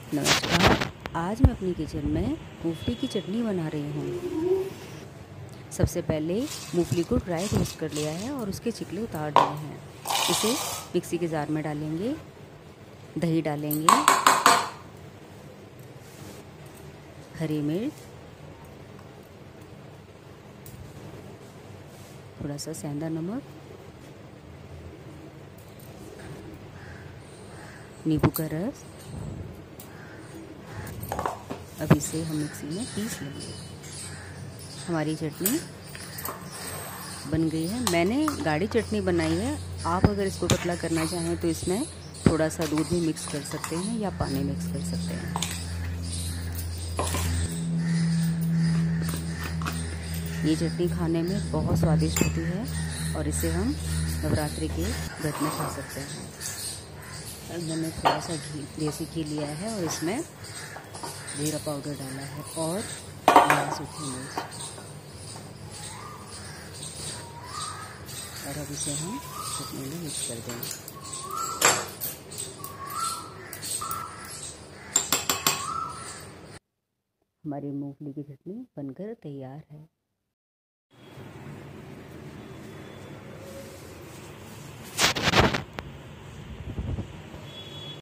नमस्कार। आज मैं अपनी किचन में मूंगफली की चटनी बना रही हूँ। सबसे पहले मूंगफली को ड्राई रोस्ट कर लिया है और उसके छिकले उतार दिए हैं। इसे मिक्सी के जार में डालेंगे, दही डालेंगे, हरी मिर्च, थोड़ा सा सेंधा नमक, नींबू का रस। अब इसे हम मिक्सी में पीस लेंगे। हमारी चटनी बन गई है। मैंने गाढ़ी चटनी बनाई है। आप अगर इसको पतला करना चाहें तो इसमें थोड़ा सा दूध भी मिक्स कर सकते हैं या पानी मिक्स कर सकते हैं। ये चटनी खाने में बहुत स्वादिष्ट होती है और इसे हम नवरात्रि के व्रत में खा सकते हैं। मैंने थोड़ा सा देसी घी लिया है और इसमें जीरा पाउडर डाला है और सूखी मिर्च, और अब इसे हम चटनी में मिक्स कर देंगे। हमारी मूंगफली की चटनी बनकर तैयार है।